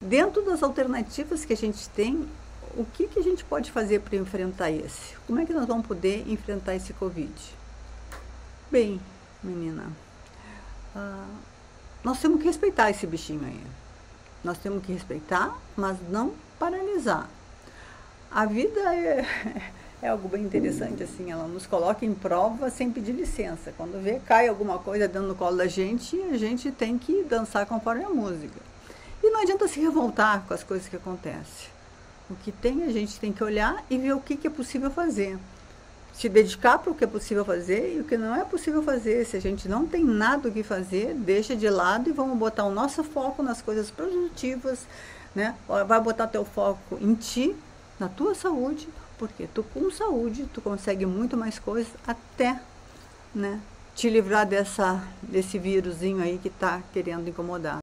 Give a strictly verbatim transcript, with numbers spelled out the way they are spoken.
dentro das alternativas que a gente tem, o que, que a gente pode fazer para enfrentar esse? Como é que nós vamos poder enfrentar esse Covid? Bem, menina, ah, nós temos que respeitar esse bichinho aí. Nós temos que respeitar, mas não paralisar. A vida é, é algo bem interessante, assim, ela nos coloca em prova sem pedir licença. Quando vê, cai alguma coisa dentro do colo da gente, a gente tem que dançar conforme a música. E não adianta se revoltar com as coisas que acontecem. O que tem, a gente tem que olhar e ver o que, que é possível fazer. Se dedicar para o que é possível fazer e o que não é possível fazer. Se a gente não tem nada o que fazer, deixa de lado e vamos botar o nosso foco nas coisas produtivas, né? Vai botar teu foco em ti, na tua saúde, porque tu com saúde, tu consegue muito mais coisas, até, né, te livrar dessa, desse vírusinho aí que está querendo incomodar.